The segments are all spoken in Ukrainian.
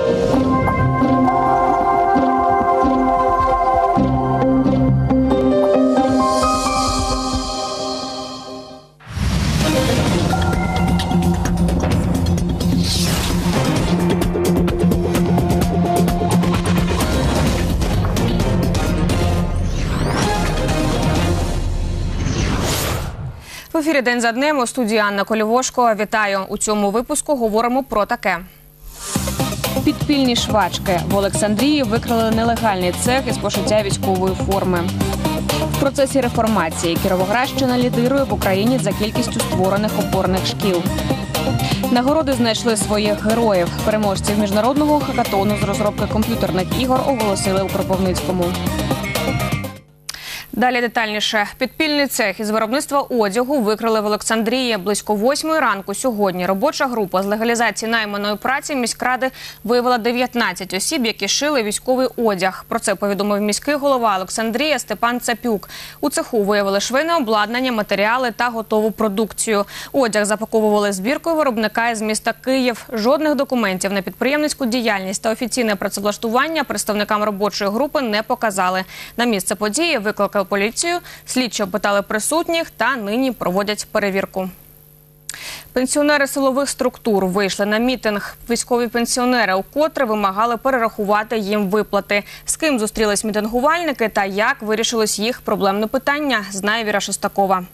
В ефірі «День за днем», у студії Анна Колівошко. Вітаю! У цьому випуску говоримо про таке. Підпільні швачки. В Олександрії викрили нелегальний цех із пошиття військової форми. В процесі реформації Кіровоградщина лідирує в Україні за кількістю створених опорних шкіл. Нагороди знайшли своїх героїв. Переможців міжнародного хакатону з розробки комп'ютерних ігор оголосили у Кропивницькому. Далі детальніше. Підпільний цех із виробництва одягу викрили в Олександрії. Близько 8-ї ранку сьогодні робоча група з легалізації найманої праці міськради виявила 19 осіб, які шили військовий одяг. Про це повідомив міський голова Олександрії Степан Цапюк. У цеху виявили швейне обладнання, матеріали та готову продукцію. Одяг запаковували збіркою виробника із міста Київ. Жодних документів на підприємницьку діяльність та офіційне працевлаштування представникам робочої групи не показали. На місце події викликали поліцію, слідчі опитали присутніх та нині проводять перевірку. Пенсіонери силових структур вийшли на мітинг. Військові пенсіонери укотре вимагали перерахувати їм виплати. З ким зустрілись мітингувальники та як вирішилось їх проблемне питання, знає Віра Шестакова.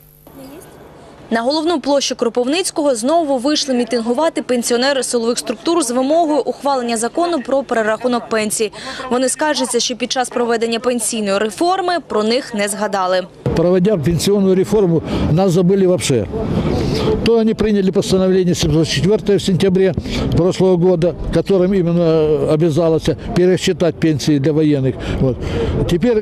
На головну площу Кропивницького знову вийшли мітингувати пенсіонери силових структур з вимогою ухвалення закону про перерахунок пенсій. Вони скаржаться, що під час проведення пенсійної реформи про них не згадали. Проводя пенсионную реформу, нас забыли вообще. То они приняли постановление 704 в сентябре прошлого года, которым именно обязалось пересчитать пенсии для военных. Вот. Теперь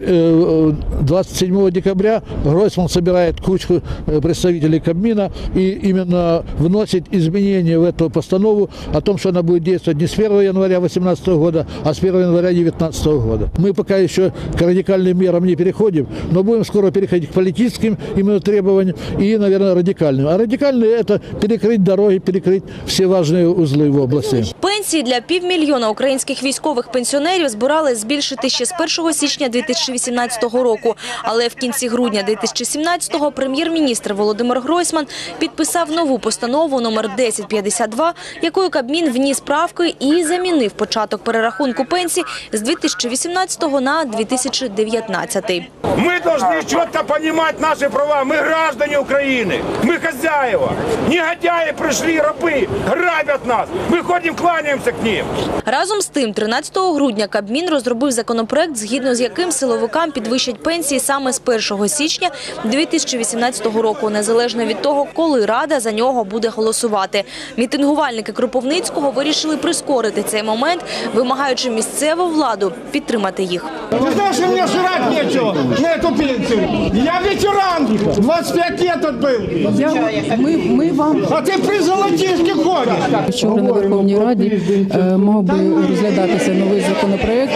27 декабря Гройсман собирает кучку представителей Кабмина и именно вносит изменения в эту постанову о том, что она будет действовать не с 1 января 2018 года, а с 1 января 2019 года. Мы пока еще к радикальным мерам не переходим, но будем скоро переходить к политическим именно требованиям и, наверное, радикальным. А радикальные – это перекрыть дороги, перекрыть все важные узлы в области. Пенсії для півмільйона українських військових пенсіонерів збирали збільшити ще з 1 січня 2018 року. Але в кінці грудня 2017-го прем'єр-міністр Володимир Гройсман підписав нову постанову номер 1052, якою Кабмін вніс правки і замінив початок перерахунку пенсій з 2018 на 2019. Ми повинні чітко розуміти наші права. Ми громадяни України, ми хазяїва. Негодяї прийшли, раби, грабять нас. Ми ходимо, кланяємося к ним. Разом з тим, 13 грудня Кабмін розробив законопроект, згідно з яким силовикам підвищать пенсії саме з 1 січня 2018 року, незалежно від того, коли Рада за нього буде голосувати. Мітингувальники Кропивницького вирішили прискорити цей момент, вимагаючи місцеву владу підтримати їх. Ти знаєш, мені жрати нічого на цю пенсію. Я ветеран, 25 років тут був. Ми вам... А ти при золотішки ходиш. Вчора на Верховній Раді мав би розглядатися новий законопроект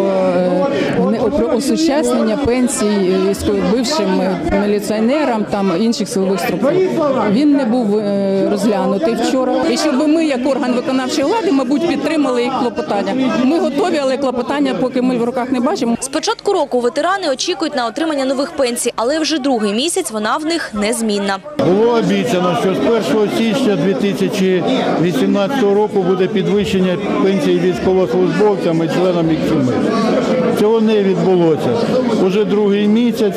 про осучаснення пенсій бившим міліціонерам та інших силових структур. Він не був розглянутий вчора. І щоб ми, як орган виконавчої влади, мабуть, підтримали їх клопотання. Ми готові, але клопотання поки ми в руках не бачимо. З початку року ветерани очікують на отримання нових пенсій, але вже другий місяць вона в них незмінна. Було обіцяно, що з 1 січня 2018 року буде підвищення пенсій військовослужбовцям і членам їх сімей. Цього не відбулося. Уже другий місяць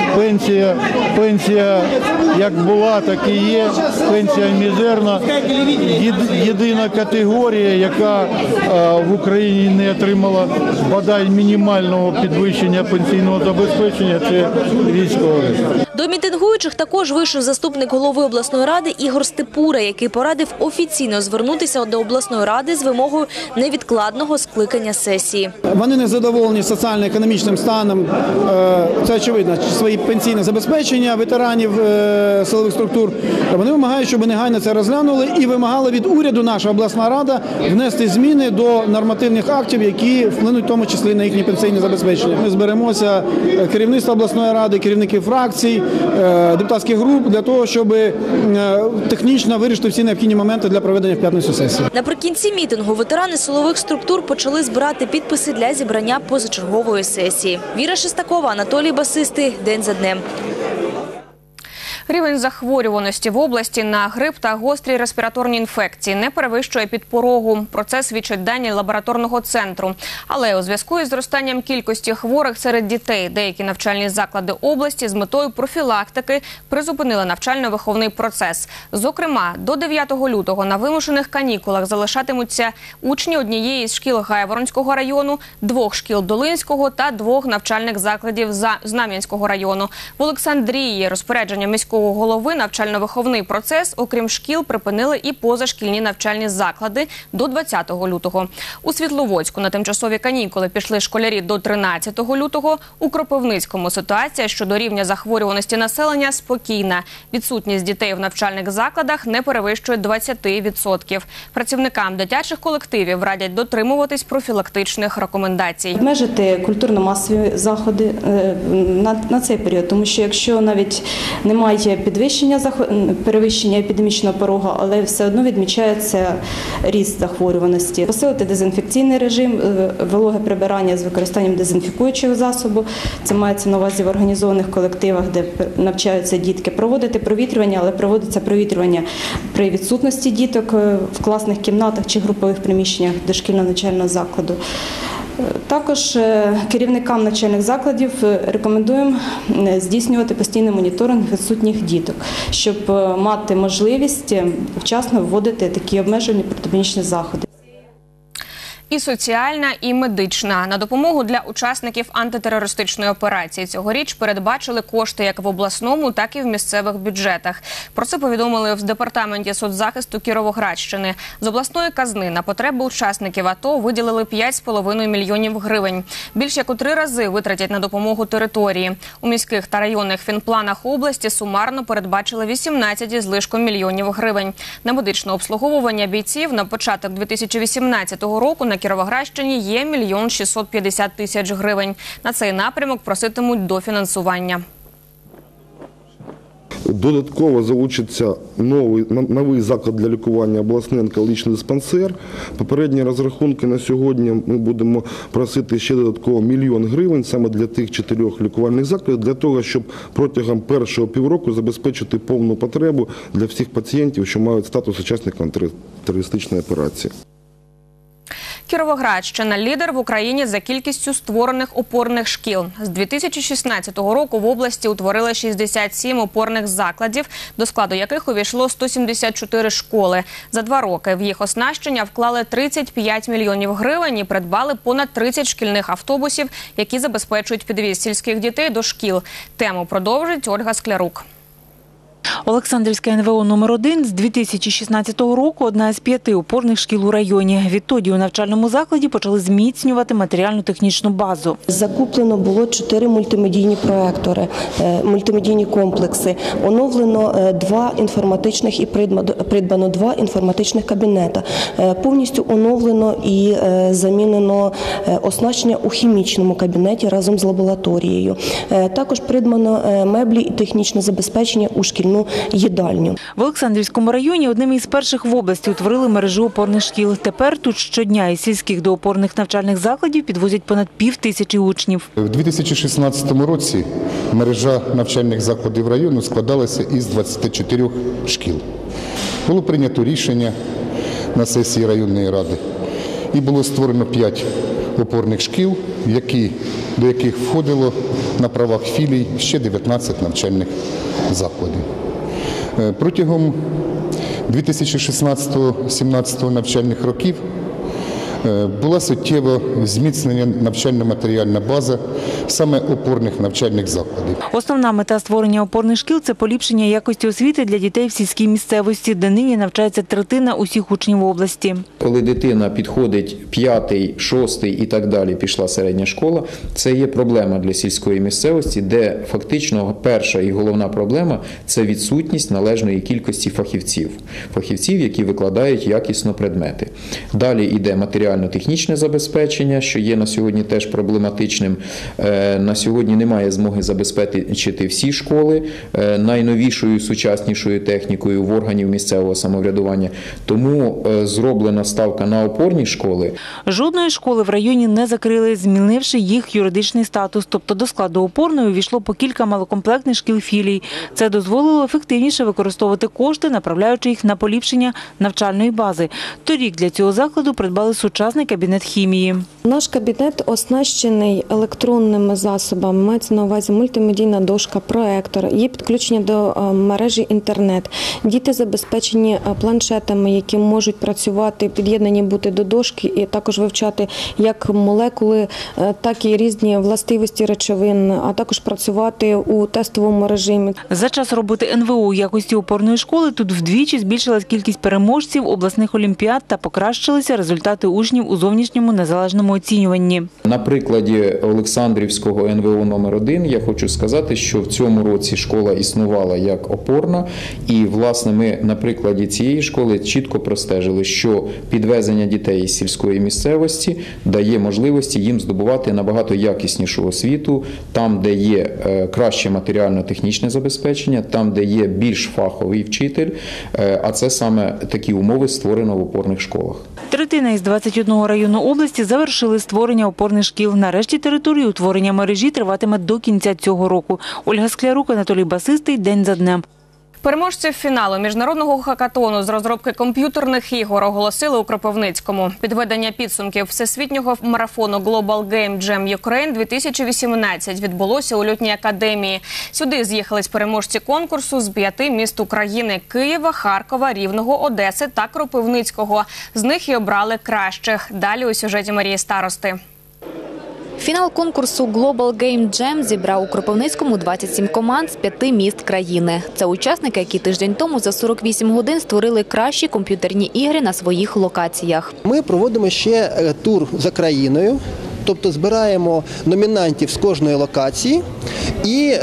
пенсія як була, так і є. Пенсія мізерна. Єдина категорія, яка в Україні не отримала бодай мінімального підвищення пенсійного забезпечення, це військові. До мітингуючих також вийшов заступник голови обласної ради Ігор Степура, який порадив офіційно звернутися до обласної ради з вимогою невідкладного скликання сесії. Вони не задоволені соціально-економічним станом, це очевидно, свої пенсійне забезпечення ветеранів силових структур. Вони вимагають, щоб негайно це розглянули і вимагали від уряду, наша обласна рада, внести зміни до нормативних актів, які вплинуть в тому числі на їхнє пенсійне забезпечення. Ми зберемося, керівництво обласної ради, керівники фракцій, депутатських груп для того, щоб технічно вирішити всі необхідні моменти для проведення в п'ятницю сесії. Наприкінці мітингу ветерани силових структур почали збирати підписи для зібрання позачергової сесії. Віра Шестакова, Анатолій Басистий. День за днем. Рівень захворюваності в області на грип та гострі респіраторні інфекції не перевищує підпорогу. Про це свідчать дані лабораторного центру. Але у зв'язку із зростанням кількості хворих серед дітей деякі навчальні заклади області з метою профілактики призупинили навчально-виховний процес. Зокрема, до 9 лютого на вимушених канікулах залишатимуться учні однієї з шкіл Гайворонського району, 2 шкіл Долинського та 2 навчальних закладів Знам'янського району. В Олександрії розпорядження міського голови навчально-виховний процес, окрім шкіл, припинили і позашкільні навчальні заклади до 20 лютого. У Світловодську на тимчасові канікули пішли школярі до 13 лютого. У Кропивницькому ситуація щодо рівня захворюваності населення спокійна. Відсутність дітей в навчальних закладах не перевищує 20%. Працівникам дитячих колективів радять дотримуватись профілактичних рекомендацій. Обмежити культурно-масові заходи на цей період, тому що якщо навіть немає перевищення епідемічного порогу, але все одно відмічається ріст захворюваності. Посилити дезінфекційний режим, вологе прибирання з використанням дезінфікуючого засобу. Це мається на увазі в організованих колективах, де навчаються дітки. Проводити провітрювання, але проводиться провітрювання при відсутності діток в класних кімнатах чи групових приміщеннях дошкільного навчального закладу. Також керівникам навчальних закладів рекомендуємо здійснювати постійний моніторинг відсутніх діток, щоб мати можливість вчасно вводити такі обмежені протипандемічні заходи. І соціальна, і медична. На допомогу для учасників антитерористичної операції цьогоріч передбачили кошти як в обласному, так і в місцевих бюджетах. Про це повідомили в Департаменті соцзахисту Кіровоградщини. З обласної казни на потреби учасників АТО виділили 5,5 мільйонів гривень. Більш як у 3 рази витратять на допомогу території. У міських та районних фінпланах області сумарно передбачили 18 з лишком мільйонів гривень. На медичне обслуговування бійців на початок 2018 року на Кіровоградщині є 1 мільйон 650 тисяч гривень. На цей напрямок проситимуть дофінансування. Додатково залучиться новий заклад для лікування – обласний онкологічний диспансер. Попередні розрахунки на сьогодні ми будемо просити ще додатково 1 мільйон гривень саме для тих 4 лікувальних закладів, для того, щоб протягом першого півроку забезпечити повну потребу для всіх пацієнтів, що мають статус учасника антитерористичної операції. Кіровоградщина – лідер в Україні за кількістю створених опорних шкіл. З 2016 року в області утворили 67 опорних закладів, до складу яких увійшло 174 школи. За 2 роки в їх оснащення вклали 35 мільйонів гривень і придбали понад 30 шкільних автобусів, які забезпечують підвіз сільських дітей до шкіл. Тему продовжить Ольга Склярук. Олександрівська НВО номер 1 з 2016 року – одна з 5 опорних шкіл у районі. Відтоді у навчальному закладі почали зміцнювати матеріально-технічну базу. Закуплено було 4 мультимедійні проектори, мультимедійні комплекси. Оновлено 2 інформатичних і придбано 2 інформатичних кабінета. Повністю оновлено і замінено оснащення у хімічному кабінеті разом з лабораторією. Також придбано меблі і технічне забезпечення у шкільному їдальню. В Олександрівському районі одним із перших в області утворили мережу опорних шкіл. Тепер тут щодня із сільських до опорних навчальних закладів підвозять понад 5000 учнів. У 2016 році мережа навчальних закладів району складалася із 24 шкіл. Було прийнято рішення на сесії районної ради і було створено 5 опорних шкіл, до яких входило на правах філій ще 19 навчальних закладів. Протягом 2016-2017 навчальних років була суттєво зміцнена навчально-матеріальна база саме опорних навчальних закладів. Основна мета створення опорних шкіл – це поліпшення якості освіти для дітей в сільській місцевості, де нині навчається третина усіх учнів області. Коли дитина підходить 5-й, 6-й і так далі, пішла середня школа, це є проблема для сільської місцевості, де фактично перша і головна проблема – це відсутність належної кількості фахівців, які викладають якісно предмети. Далі йде матеріальна матеріально-технічне забезпечення, що є на сьогодні теж проблематичним. На сьогодні немає змоги забезпечити всі школи найновішою, сучаснішою технікою в органів місцевого самоврядування. Тому зроблена ставка на опорні школи. Жодної школи в районі не закрили, змінивши їх юридичний статус. Тобто до складу опорної увійшло по кілька малокомплектних шкіл-філій. Це дозволило ефективніше використовувати кошти, направляючи їх на поліпшення навчальної бази. Торік для цього закладу придбали сучасний кабінет хімії. Наш кабінет оснащений електронними засобами, мається на увазі мультимедійна дошка, проектор, є підключення до мережі інтернет. Діти забезпечені планшетами, які можуть працювати, під'єднані бути до дошки і також вивчати як молекули, так і різні властивості речовин, а також працювати у тестовому режимі. За час роботи НВО у якості опорної школи тут вдвічі збільшилась кількість переможців обласних олімпіад та покращилися результати учнів у зовнішньому незалежному оцінюванні. На прикладі Олександрівського НВО номер 1 я хочу сказати, що в цьому році школа існувала як опорна, і, власне, ми на прикладі цієї школи чітко простежили, що підвезення дітей із сільської місцевості дає можливості їм здобувати набагато якіснішу освіту, там, де є краще матеріально-технічне забезпечення, там, де є більш фаховий вчитель, а це саме такі умови створено в опорних школах. Третина із 21 району області завершили створення опорних шкіл. Нарешті території утворення мережі триватиме до кінця цього року. Ольга Склярук, Анатолій Басистий. День за днем. Переможців фіналу міжнародного хакатону з розробки комп'ютерних ігор оголосили у Кропивницькому. Підведення підсумків всесвітнього марафону Global Game Jam Ukraine 2018 відбулося у лютній академії. Сюди з'їхались переможці конкурсу з 5 міст України – Києва, Харкова, Рівного, Одеси та Кропивницького. З них і обрали кращих. Далі у сюжеті Марії Старости. Фінал конкурсу Global Game Jam зібрав у Кропивницькому 27 команд з 5 міст країни. Це учасники, які тиждень тому за 48 годин створили кращі комп'ютерні ігри на своїх локаціях. Ми проводимо ще тур за країною. Тобто збираємо номінантів з кожної локації і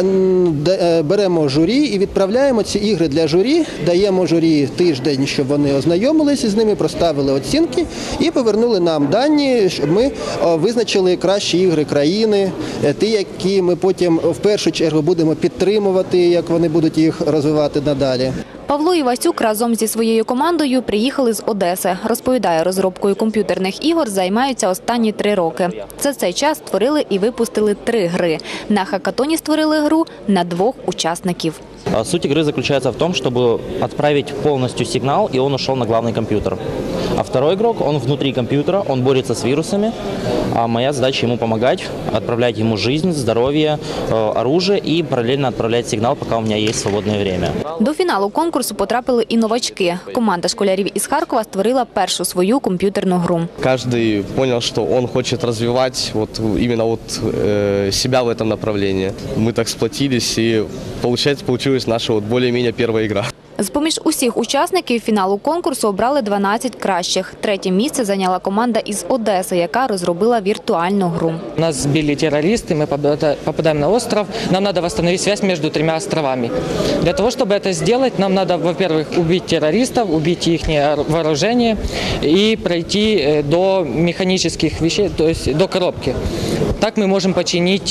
беремо журі і відправляємо ці ігри для журі, даємо журі тиждень, щоб вони ознайомилися з ними, проставили оцінки і повернули нам дані, щоб ми визначили кращі ігри країни, ті, які ми потім в першу чергу будемо підтримувати, як вони будуть їх розвивати надалі. Павло Івасюк разом зі своєю командою приїхали з Одеси. Розповідає, розробкою комп'ютерних ігор займаються останні 3 роки. За цей час створили і випустили 3 гри. На хакатоні створили гру на 2 учасників. Суть игры заключается в том, чтобы отправить полностью сигнал, и он ушел на главный компьютер. А второй игрок, он внутри компьютера, он борется с вирусами, а моя задача ему помогать, отправлять ему жизнь, здоровье, оружие и параллельно отправлять сигнал, пока у меня есть свободное время. До фіналу конкурсу потрапили і новачки. Команда школярів із Харкова створила першу свою комп'ютерну гру. Каждый понял, что он хочет развивать именно себя в этом направлении. Мы так сплотились, и получилась наша более-менее первая игра. З-поміж усіх учасників фіналу конкурсу обрали 12 кращих. 3-е місце зайняла команда із Одеси, яка розробила віртуальну гру. Нас сбили террористы, мы попадаем на остров. Нам надо восстановить связь между 3 островами. Для того, чтобы это сделать, нам надо, во-первых, убить террористов, убить их вооружение и пройти до механических вещей, то есть до коробки. Так мы можем починить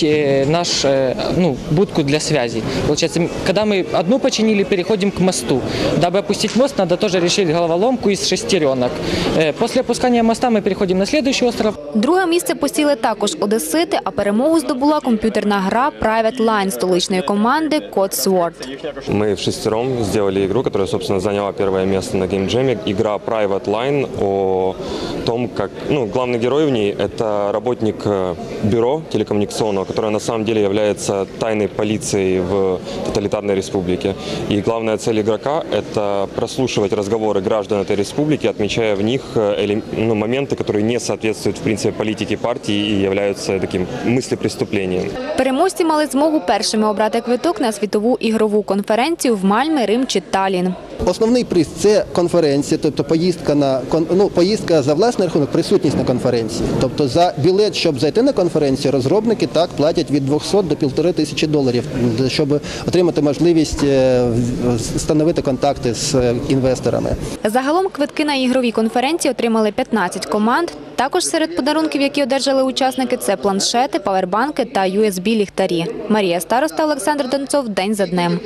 нашу будку для связи. Получается, когда мы одну починили, переходим к мосту. Дабы опустить мост, надо тоже решить головоломку из шестеренок. После опускания моста мы переходим на следующий остров. 2-е місце посіли також одесити, а перемогу здобула комп'ютерна гра Private Line столичної команди Code Sword. Мы вшестером сделали игру, которая, собственно, заняла 1-е место на Game Jam. Игра Private Line о том, как главный герой в ней – это работник бюро телекоммуникационного, которое на самом деле является тайной полицией в тоталитарной республике. И главная цель игрока – это прослушивать разговоры граждан этой республики, отмечая в них моменты, которые не соответствуют, в принципе, политике партии и являются таким мыслепреступлением. Переможці мали змогу першими обрати квиток на світову ігрову конференцію в Мальме, Рим чи Таллін. Основний приз – це конференція, тобто поїздка за власний рахунок, присутність на конференції. Тобто за білет, щоб зайти на конференцію, розробники так платять від 200 до $1500, щоб отримати можливість встановити контакти з інвесторами. Загалом квитки на ігрові конференції отримали 15 команд. Також серед подарунків, які одержали учасники, це планшети, павербанки та USB-ліхтарі. Марія Староста, Олександр Донцов. День за днем.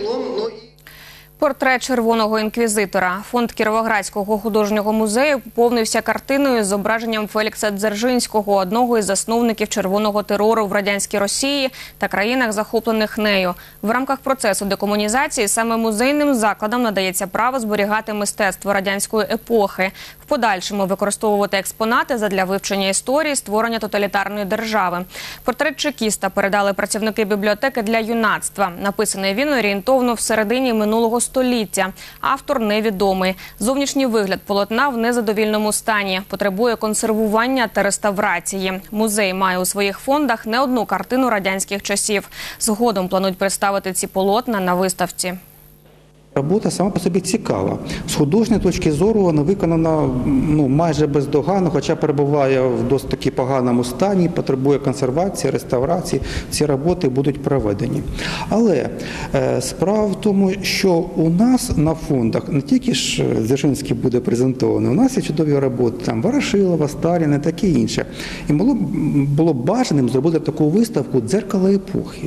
Портрет червоного інквізитора. Фонд Кіровоградського художнього музею поповнився картиною з зображенням Фелікса Дзержинського, одного із засновників червоного терору в радянській Росії та країнах, захоплених нею. В рамках процесу декомунізації саме музейним закладам надається право зберігати мистецтво радянської епохи, в подальшому використовувати експонати задля вивчення історії створення тоталітарної держави. Портрет чекіста передали працівники бібліотеки для юнацтва. Написаний він орієнтовно в середині минулого століття. Автор невідомий. Зовнішній вигляд полотна в незадовільному стані. Потребує консервування та реставрації. Музей має у своїх фондах не одну картину радянських часів. Згодом планують представити ці полотна на виставці. Робота сама по собі цікава. З художньої точки зору вона виконана майже бездоганно, хоча перебуває в досить таки поганому стані, потребує консервації, реставрації. Ці роботи будуть проведені. Але справа в тому, що у нас на фондах не тільки ж Дзержинський буде презентований, у нас є чудові роботи, там Ворошилова, Сталіна, таке інше. І було б бажаним зробити таку виставку «Дзеркало епохи».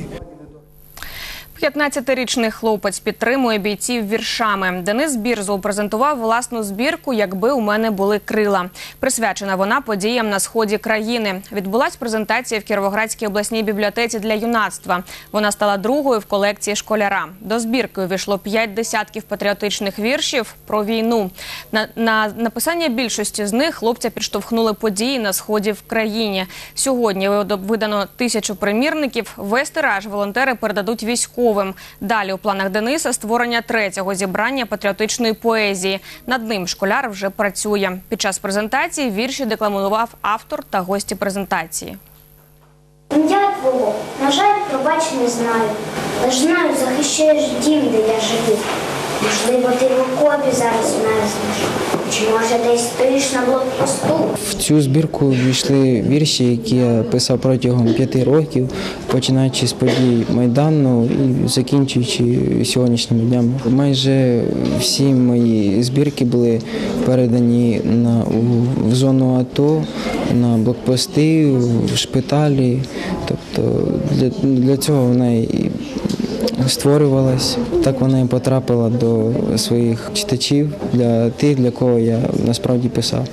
15-річний хлопець підтримує бійців віршами. Денис Бірзул презентував власну збірку «Якби у мене були крила». Присвячена вона подіям на сході країни. Відбулась презентація в Кіровоградській обласній бібліотеці для юнацтва. Вона стала другою в колекції школяра. До збірки увійшло 5 десятків патріотичних віршів про війну. На написання більшості з них хлопця підштовхнули події на сході в країні. Сьогодні видано 1000 примірників. Весь тираж волонтери передадуть військовим. Далі у планах Дениса створення 3-го зібрання патріотичної поезії. Над ним школяр вже працює. Під час презентації вірші декламував автор та гості презентації. Ім'я твого, на жаль, пробач не знаю. Лиш знаю, захищаєш дім, де я живу. Можливо, ти в окопі зараз мерзнеш. Чи може десь стоїш на блокпосту? В цю збірку ввійшли вірші, які я писав протягом 5 років, починаючи з подій Майдану і закінчуючи сьогоднішніми днями. Майже всі мої збірки були передані в зону АТО, на блокпости, в шпиталі. Тобто для цього вона і створювалась. Так вона і потрапила до своїх читачів, для тих, для кого я насправді писав.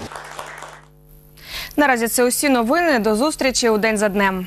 Наразі це усі новини. До зустрічі у День за днем.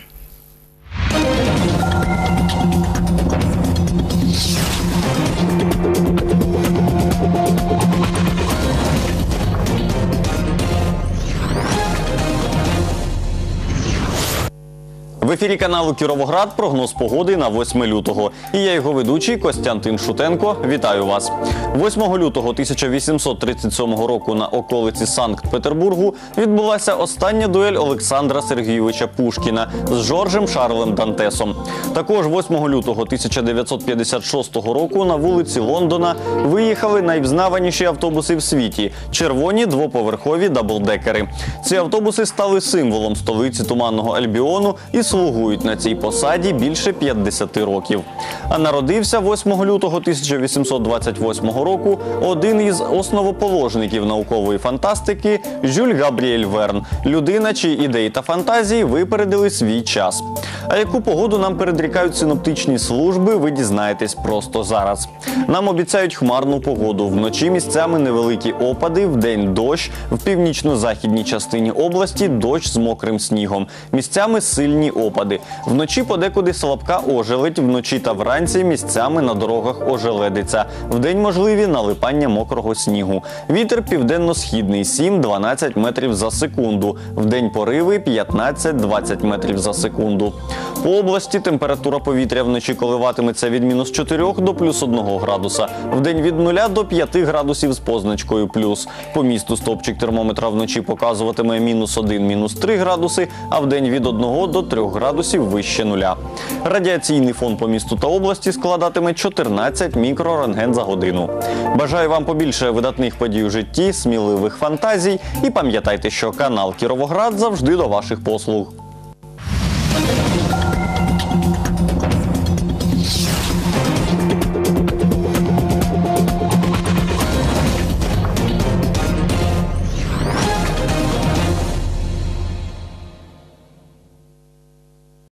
В ефірі каналу «Кіровоград» прогноз погоди на 8 лютого. І я його ведучий Костянтин Шутенко. Вітаю вас. 8 лютого 1837 року на околиці Санкт-Петербургу відбулася остання дуель Олександра Сергійовича Пушкіна з Жоржем Шарлем Дантесом. Також 8 лютого 1956 року на вулиці Лондона виїхали найвзнаваніші автобуси в світі – червоні двоповерхові даблдекери. Ці автобуси стали символом столиці Туманного Альбіону і слугують на цій посаді більше 50 років. А народився 8 лютого 1828 року один із основоположників наукової фантастики Жюль Габріель Верн – людина, чиї ідеї та фантазії випередили свій час. А яку погоду нам передрікають синоптичні служби, ви дізнаєтесь просто зараз. Нам обіцяють хмарну погоду. Вночі місцями невеликі опади, вдень дощ, в північно-західній частині області дощ з мокрим снігом. Місцями сильні опади. Вночі подекуди слабка ожеледь, вночі та вранці місцями на дорогах ожеледиться. Вдень можливі налипання мокрого снігу. Вітер південно-східний 7-12 метрів за секунду. Вдень пориви 15-20 метрів за секунду. По області температура повітря вночі коливатиметься від -4 до +1 градуса. Вдень від 0 до 5 градусів з позначкою плюс. По місту стовпчик термометра вночі показуватиме -1, -3 градуси, а вдень від 1 до 3 градусів вище нуля. Радіаційний фон по місту та області складатиме 14 мікрорентген за годину. Бажаю вам побільше видатних подій у житті, сміливих фантазій і пам'ятайте, що канал Кіровоград завжди до ваших послуг.